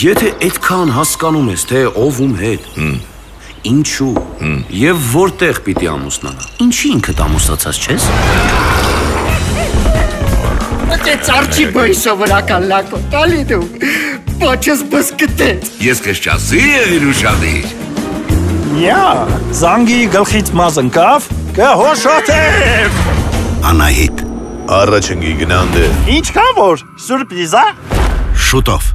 Եթե այդքան հասկանում ես, թե ով ում հետ, ինչու եւ որտեղ պիտի ամուսնանա, ինչի ինքդ ամուսնացած չես? Դե ծառչի բույսը վրական լակո, տալի դու, պոչս բսկտեց։ Ես կշճասի եղիր ուշադիր։ Յա, զանգի գլխից մազ ընկավ, կհոշոտև։ Անահիտ, առաջ ընկի գնանդե։ Ինչքան որ, սուրպրիզ է։ Շուտով։